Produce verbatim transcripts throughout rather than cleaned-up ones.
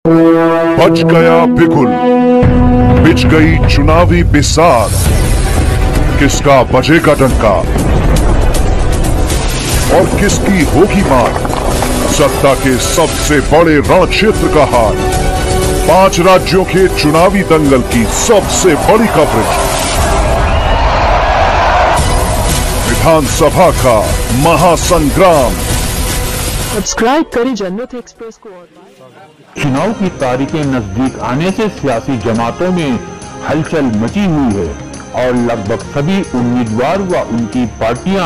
बज गया बिगुल, बिछ गई चुनावी बिसात, किसका बजेगा डंका और किसकी होगी मार। सत्ता के सबसे बड़े रण क्षेत्र का हाल, पांच राज्यों के चुनावी दंगल की सबसे बड़ी कवरेज, विधानसभा का महासंग्राम। सब्सक्राइब करें जन्नत एक्सप्रेस को। और चुनाव की तारीखें नजदीक आने से सियासी जमातों में हलचल मची हुई है और लगभग सभी उम्मीदवार व उनकी पार्टियां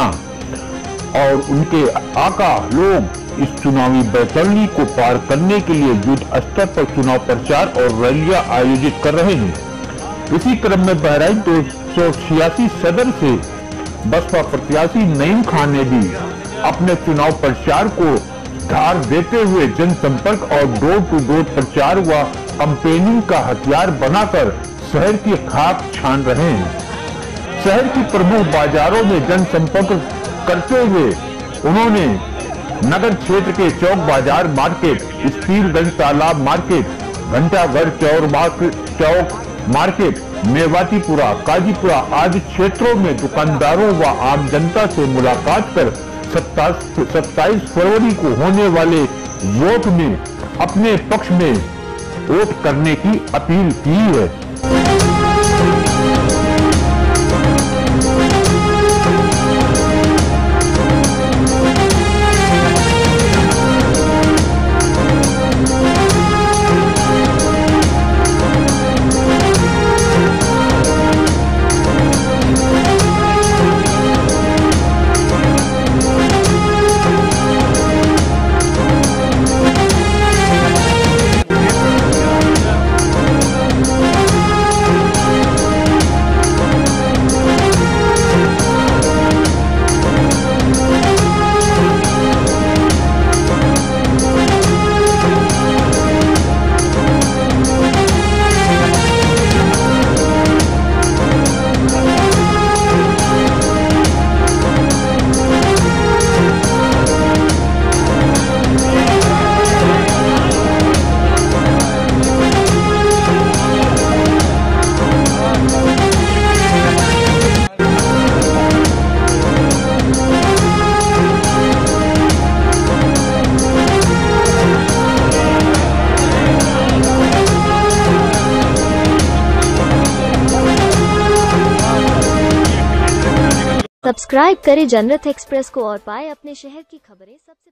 और उनके आका लोग इस चुनावी बैतरणी को पार करने के लिए युद्ध स्तर पर चुनाव प्रचार और रैलियां आयोजित कर रहे हैं। इसी क्रम में बहराइच दो सौ छियासी सदर से बसपा प्रत्याशी नईम खान ने भी अपने चुनाव प्रचार को धार देते हुए जनसंपर्क और डोर टू डोर प्रचार व कंपेनिंग का हथियार बनाकर शहर की खाक छान रहे हैं। शहर की प्रमुख बाजारों में जनसंपर्क करते हुए उन्होंने नगर क्षेत्र के चौक बाजार मार्केट, स्पीरगंज तालाब मार्केट, घंटाघर चौर चौक मार्केट, मेवातीपुरा, काजीपुरा आदि क्षेत्रों में दुकानदारों व आम जनता से मुलाकात कर सत्ताईस फरवरी को होने वाले वोट में अपने पक्ष में वोट करने की अपील की है। सब्सक्राइब करें जन्नत एक्सप्रेस को और पाए अपने शहर की खबरें सबसे